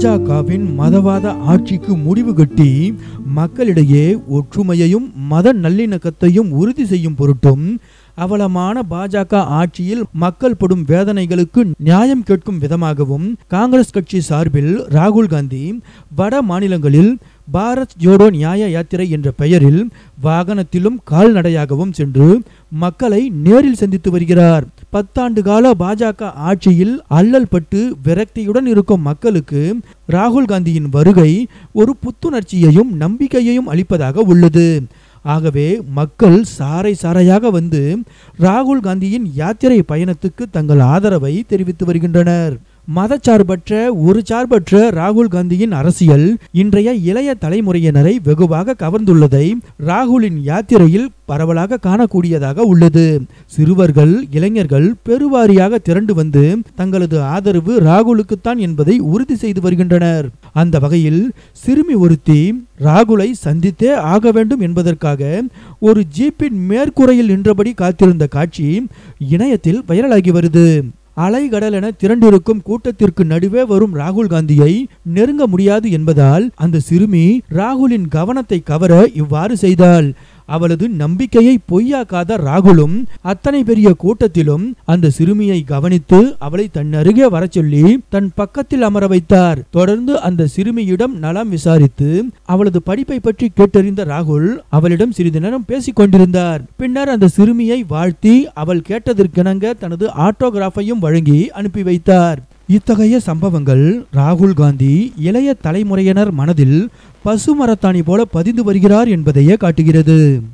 பாஜகவின் மதவாத ஆட்சிக்கு முடிவு கட்டி மக்களிடையே ஒற்றுமையையும் மத நல்லிணக்கத்தையும் உறுதி செய்யும் பொருட்டும் அவலமான பாஜக ஆட்சியில் மக்கள் படும் வேதனைகளுக்கு நியாயம் கேட்கும் விதமாகவும் காங்கிரஸ் கட்சி சார்பில் ராகுல் காந்தி வட மாநிலங்களில் பாரத் ஜோடோ நியாய யாத்திரை என்ற பெயரில் வாகனத்திலும் கால்நடையாகவும் சென்று மக்களை நேரில் சந்தித்து வருகிறார். 10 ஆண்டு கால பாஜக ஆட்சியில் அல்லல் பட்டு விரக்தியுடன் இருக்கும் மக்களுக்கு ராகுல் காந்தியின் வருகை ஒரு புத்துணர்ச்சியையும் நம்பிக்கையையும் அளிப்பதாக உள்ளது. ஆகவே மக்கள் சாறை சாறையாக வந்து ராகுல் காந்தியின் யாத்திரை பயணத்துக்கு தங்கள் ஆதரவை தெரிவித்து வருகின்றனர். மதச்சார்பற்ற ஒரு சார்பற்ற ராகுல் காந்தியின் அரசியல் இன்றைய இளைய தலைமுறையினரை வெகுவாக கவர்ந்துள்ளதை ராகுலின் யாத்திரையில் பரவலாக காணக்கூடியதாக உள்ளது. சிறுவர்கள் இளைஞர்கள் பெருவாரியாக திரண்டு வந்து தங்களது ஆதரவு ராகுலுக்குத்தான் என்பதை உறுதி செய்து வருகின்றனர். அந்த வகையில் சிறுமி ஒருத்தி ராகுலை சந்தித்தே ஆக வேண்டும் என்பதற்காக ஒரு ஜீப்பின் மேற்கூரையில் நின்றபடி காத்திருந்த காட்சி இணையத்தில் வைரலாகி வருது. அலைகடல் என திரண்டிருக்கும் கூட்டத்திற்கு நடுவே வரும் ராகுல் காந்தியை நெருங்க முடியாது என்பதால் அந்த சிறுமி ராகுலின் கவனத்தை கவர இவ்வாறு செய்தாள். அவளது நம்பிக்கையை பொய்யாக்காத ராகுலும் அத்தனை பெரிய கூட்டத்திலும் அந்த சிறுமியை கவனித்து அவளை தன் அருகே வர சொல்லி தன் பக்கத்தில் அமர வைத்தார். தொடர்ந்து அந்த சிறுமியிடம் நலம் விசாரித்து அவளது படிப்பை பற்றி கேட்டறிந்த ராகுல் அவளிடம் சிறிது நேரம் பேசிக் கொண்டிருந்தார். பின்னர் அந்த சிறுமியை வாழ்த்தி அவள் கேட்டதற்கிணங்க தனது ஆட்டோகிராஃபையும் வழங்கி அனுப்பி வைத்தார். இத்தகைய சம்பவங்கள் ராகுல் காந்தி இளைய தலைமுறையினர் மனதில் பசுமரத்தாணி போல பதிந்து வருகிறார் என்பதையே காட்டுகிறது.